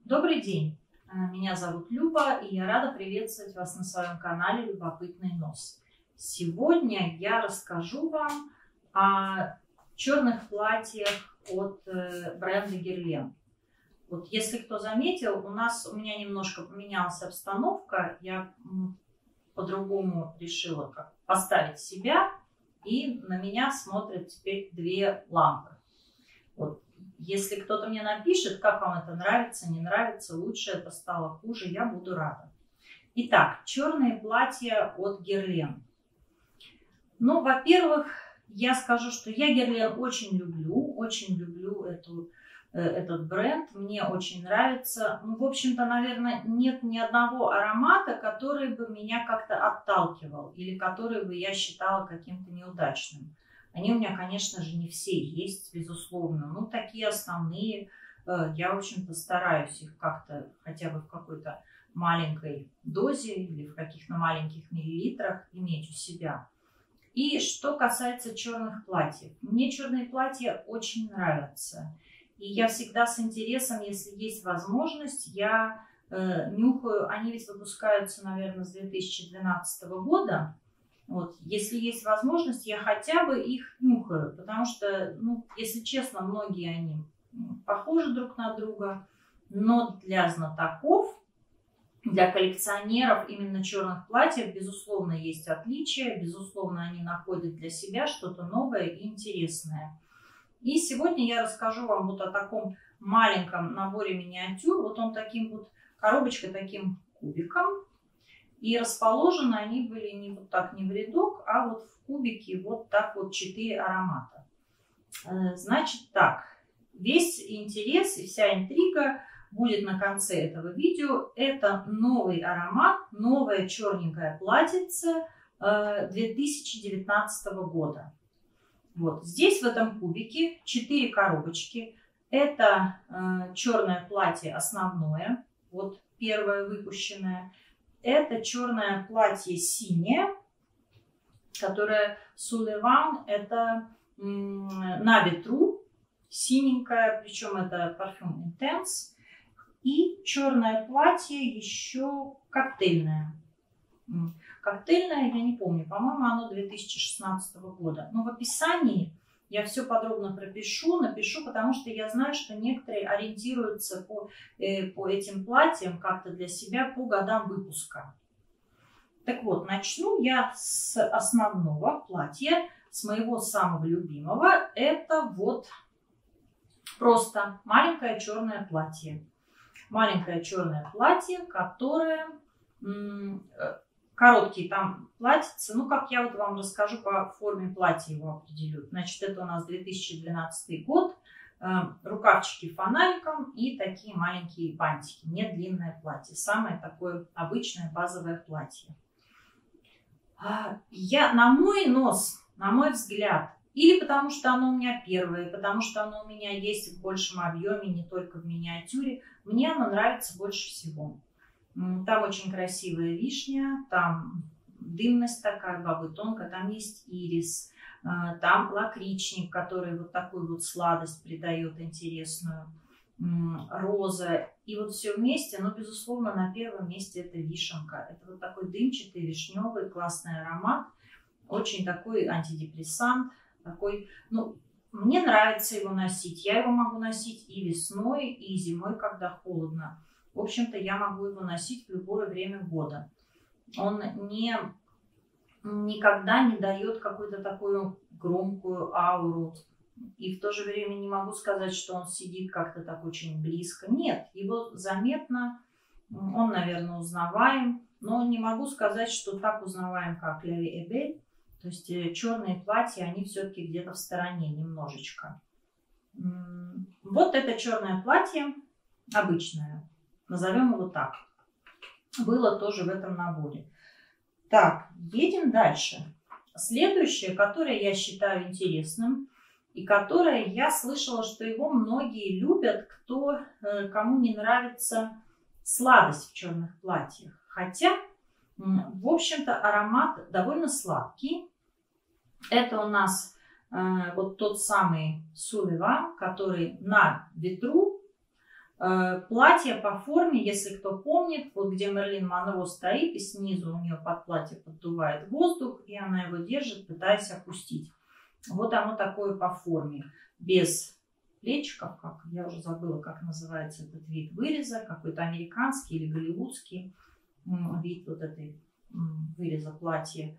Добрый день, меня зовут Люба, и я рада приветствовать вас на своем канале «Любопытный нос». Сегодня я расскажу вам о черных платьях от бренда Guerlain. Вот если кто заметил, у меня немножко поменялась обстановка, я по-другому решила поставить себя, и на меня смотрят теперь две лампы. Вот. Если кто-то мне напишет, как вам это нравится, не нравится, лучше это стало, хуже, я буду рада. Итак, черные платья от Guerlain. Ну, во-первых, я скажу, что я Guerlain очень люблю этот бренд, мне очень нравится. Ну, в общем-то, наверное, нет ни одного аромата, который бы меня как-то отталкивал или который бы я считала каким-то неудачным. Они у меня, конечно же, не все есть, безусловно. Ну, такие основные. Я, в общем-то, стараюсь их как-то хотя бы в какой-то маленькой дозе или в каких-то маленьких миллилитрах иметь у себя. И что касается черных платьев. Мне черные платья очень нравятся. И я всегда с интересом, если есть возможность, я нюхаю. Они ведь выпускаются, наверное, с 2012 года. Вот. Если есть возможность, я хотя бы их нюхаю, потому что, ну, если честно, многие они похожи друг на друга, но для знатоков, для коллекционеров именно черных платьев, безусловно, есть отличия, безусловно, они находят для себя что-то новое и интересное. И сегодня я расскажу вам вот о таком маленьком наборе миниатюр, вот он таким вот, коробочка таким кубиком. И расположены они были не вот так, не в рядок, а вот в кубике, вот так вот 4 аромата. Значит так, весь интерес и вся интрига будет на конце этого видео. Это новый аромат, новое черненькое платьице 2019 года. Вот здесь в этом кубике 4 коробочки. Это черное платье основное, вот первое выпущенное. Это черное платье синее, которое Сулеван, это на ветру, синенькое, причем это парфюм Intense. И черное платье еще коктейльное. Коктейльное, я не помню, по-моему, оно 2016 года. Но в описании я все подробно напишу, потому что я знаю, что некоторые ориентируются по этим платьям как-то для себя по годам выпуска. Так вот, начну я с основного платья, с моего самого любимого. Это вот просто маленькое черное платье. Маленькое черное платье, которое... Короткие там платьица, ну, как я вот вам расскажу по форме платья его определю. Значит, это у нас 2012 год, рукавчики фонариком и такие маленькие бантики, не длинное платье, самое такое обычное базовое платье. На мой нос, на мой взгляд, или потому что оно у меня первое, потому что оно у меня есть в большем объеме, не только в миниатюре, мне оно нравится больше всего. Там очень красивая вишня, там дымность такая, бабы-тонка, там есть ирис, там лакричник, который вот такую вот сладость придает интересную, роза. И вот все вместе, но, безусловно, на первом месте это вишенка. Это вот такой дымчатый, вишневый, классный аромат, очень такой антидепрессант, такой, ну, мне нравится его носить. Я его могу носить и весной, и зимой, когда холодно. В общем-то, я могу его носить в любое время года. Он никогда не дает какую-то такую громкую ауру. И в то же время не могу сказать, что он сидит как-то так очень близко. Нет, его заметно, он, наверное, узнаваем. Но не могу сказать, что так узнаваем, как Ля Vie est Belle. То есть черные платья, они все-таки где-то в стороне немножечко. Вот это черное платье обычное. Назовем его так. Было тоже в этом наборе. Так, едем дальше. Следующее, которое я считаю интересным, и которое я слышала, что его многие любят, кому не нравится сладость в черных платьях. Хотя, в общем-то, аромат довольно сладкий. Это у нас вот тот самый Сулеван, который на ветру. Платье по форме, если кто помнит, вот где Мерлин Монро стоит, и снизу у нее под платье поддувает воздух, и она его держит, пытаясь опустить. Вот оно такое по форме, без плечиков, как я уже забыла, как называется этот вид выреза, какой-то американский или голливудский вид вот этой выреза платья.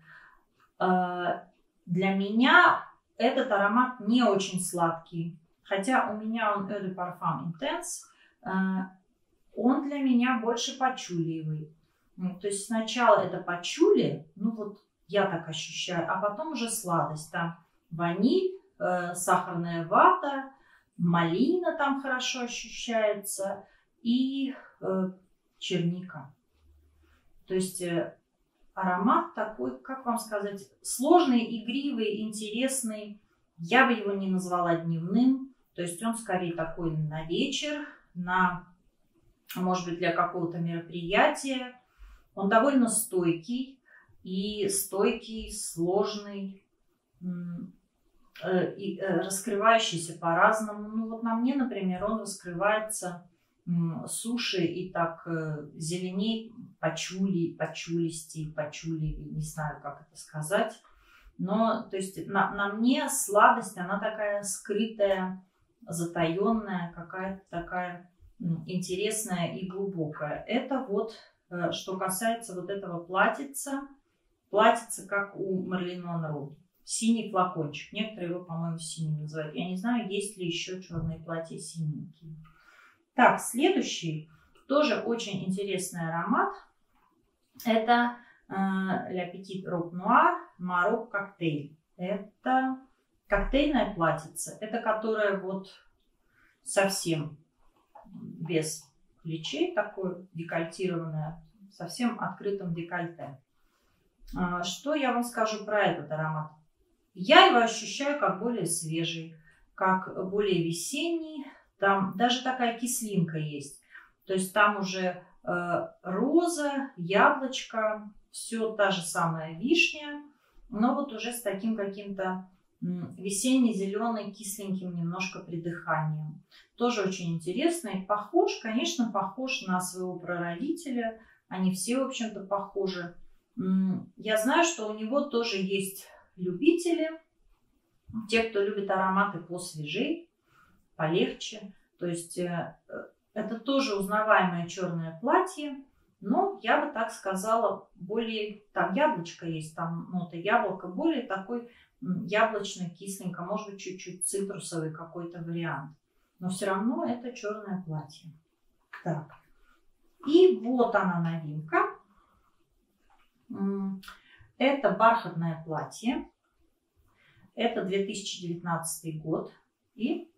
Для меня этот аромат не очень сладкий, хотя у меня он Eau de Parfum Intense, он для меня больше пачулиевый. То есть сначала это пачули, ну вот я так ощущаю, а потом уже сладость. Там ваниль, сахарная вата, малина там хорошо ощущается и черника. То есть аромат такой, как вам сказать, сложный, игривый, интересный. Я бы его не назвала дневным. То есть он скорее такой на вечер, на, может быть, для какого-то мероприятия. Он довольно стойкий, сложный, и раскрывающийся по-разному. Ну вот на мне, например, он раскрывается суши и так зеленей, пачулистей, не знаю, как это сказать. Но, то есть, на мне сладость, она такая скрытая, затаенная, какая-то такая интересная и глубокая. Это вот, что касается вот этого платьица. Платьице, как у Мерлин Монро. Синий флакончик. Некоторые его, по-моему, синим называют. Я не знаю, есть ли еще черные платья синенькие. Так, следующий, тоже очень интересный аромат. Это Le Petit Robe Noir Maroc Cocktail. Это коктейльное платьице. Это которое вот совсем без плечей, такое декольтированное, совсем открытым декольте. Что я вам скажу про этот аромат? Я его ощущаю как более свежий, как более весенний. Там даже такая кислинка есть. То есть там уже роза, яблочко, все та же самая вишня, но вот уже с таким каким-то весенне-зеленым, кисленьким немножко придыханием. Тоже очень интересный. Похож, конечно, похож на своего прародителя. Они все, в общем-то, похожи. Я знаю, что у него тоже есть любители. Те, кто любит ароматы посвежей, полегче. То есть это тоже узнаваемое черное платье. Но я бы так сказала, более, там яблочко есть, там нота яблока, более такой яблочно-кисленько, может быть, чуть-чуть цитрусовый какой-то вариант. Но все равно это черное платье. Так. И вот она новинка. Это бархатное платье. Это 2019 год. И,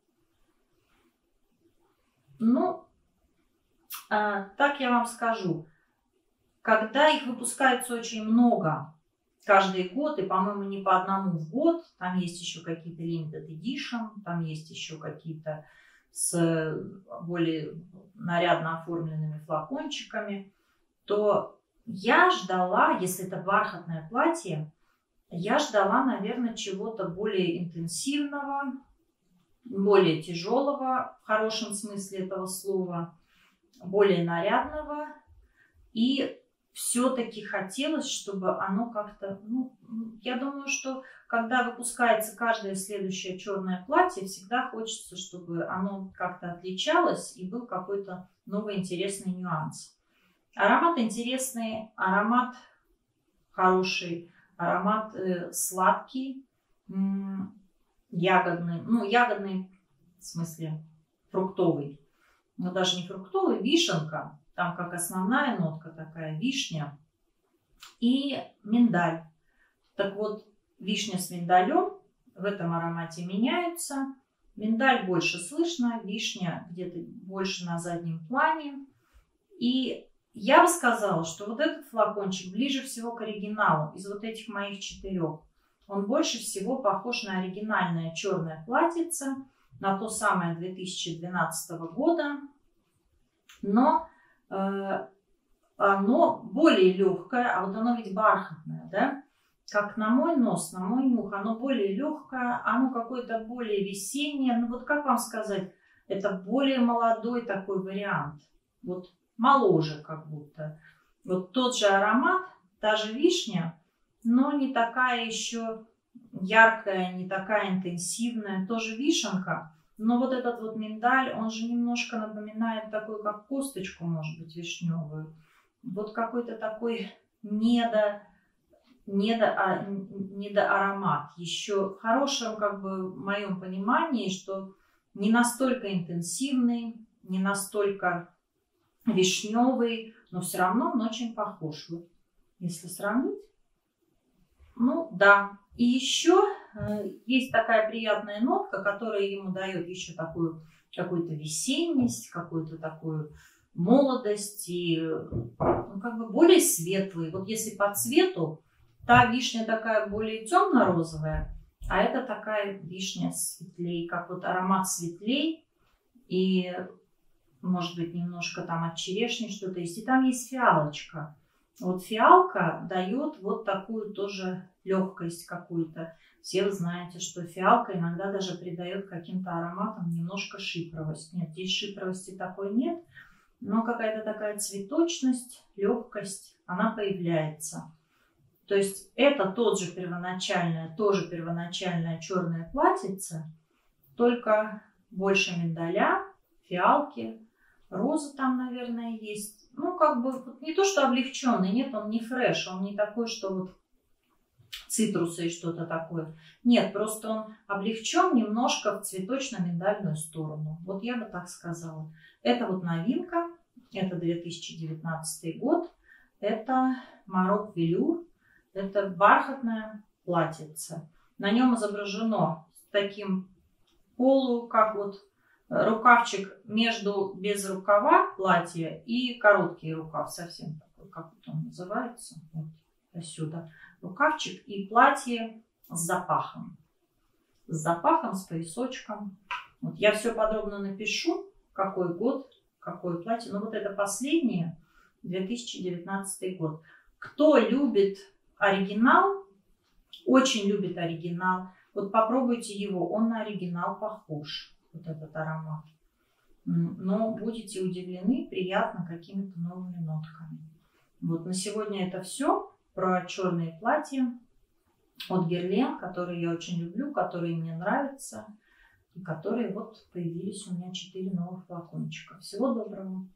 ну, так я вам скажу, когда их выпускается очень много каждый год, и, по-моему, не по одному в год, там есть еще какие-то limited edition, там есть еще какие-то с более нарядно оформленными флакончиками, то я ждала, если это бархатное платье, я ждала, наверное, чего-то более интенсивного, более тяжелого, в хорошем смысле этого слова, более нарядного. И все-таки хотелось, чтобы оно как-то... Ну, я думаю, что когда выпускается каждое следующее черное платье, всегда хочется, чтобы оно как-то отличалось и был какой-то новый интересный нюанс. Аромат интересный, аромат хороший, аромат сладкий, ягодный. Ну, ягодный в смысле фруктовый. Но даже не фруктовый, вишенка. Там как основная нотка такая, вишня и миндаль. Так вот, вишня с миндалем в этом аромате меняются. Миндаль больше слышно, вишня где-то больше на заднем плане. И я бы сказала, что вот этот флакончик ближе всего к оригиналу из вот этих моих 4. Он больше всего похож на оригинальное черное платьице, на то самое 2012 года. Но оно более легкое, а вот оно ведь бархатное, да? Как на мой нос, на мой нюх, оно более легкое, оно какое-то более весеннее. Ну вот как вам сказать, это более молодой такой вариант. Вот моложе как будто. Вот тот же аромат, та же вишня, но не такая еще яркая, не такая интенсивная. Тоже вишенка, но вот этот вот миндаль, он же немножко напоминает такую, как косточку, может быть, вишневую. Вот какой-то такой недоаромат. Еще в хорошем, как бы, в моем понимании, что не настолько интенсивный, не настолько вишневый, но все равно он очень похож. Вот, если сравнить, ну да. И еще есть такая приятная нотка, которая ему дает еще такую какую-то весенность, какую-то такую молодость и ну, как бы более светлый. Вот если по цвету, та вишня такая более темно-розовая, а это такая вишня светлей, как вот аромат светлей и может быть немножко там от черешни что-то есть. И там есть фиалочка. Вот фиалка дает вот такую тоже легкость какую-то. Все вы знаете, что фиалка иногда даже придает каким-то ароматам немножко шипровость. Нет, здесь шипровости такой нет, но какая-то такая цветочность, легкость, она появляется. То есть это тоже первоначальное черное платьице, только больше миндаля, фиалки, роза там, наверное, есть. Ну, как бы не то, что облегченный, нет, он не фреш, он не такой, что вот цитрусы и что-то такое. Нет, просто он облегчен немножко в цветочно-миндальную сторону. Вот я бы так сказала. Это вот новинка, это 2019 год, это Марок Велюр, это бархатное платьице. На нем изображено с таким как вот рукавчик между без рукава платья и короткий рукав, совсем такой, как вот он называется, вот отсюда. Рукавчик и платье с запахом, с поясочком. Вот я все подробно напишу, какой год, какое платье. Но вот это последнее, 2019 год. Кто любит оригинал, очень любит оригинал, вот попробуйте его, он на оригинал похож, вот этот аромат. Но будете удивлены приятно какими-то новыми нотками. Вот на сегодня это все про черные платья от Guerlain, которые я очень люблю, которые мне нравятся и которые вот появились у меня 4 новых флакончика. Всего доброго!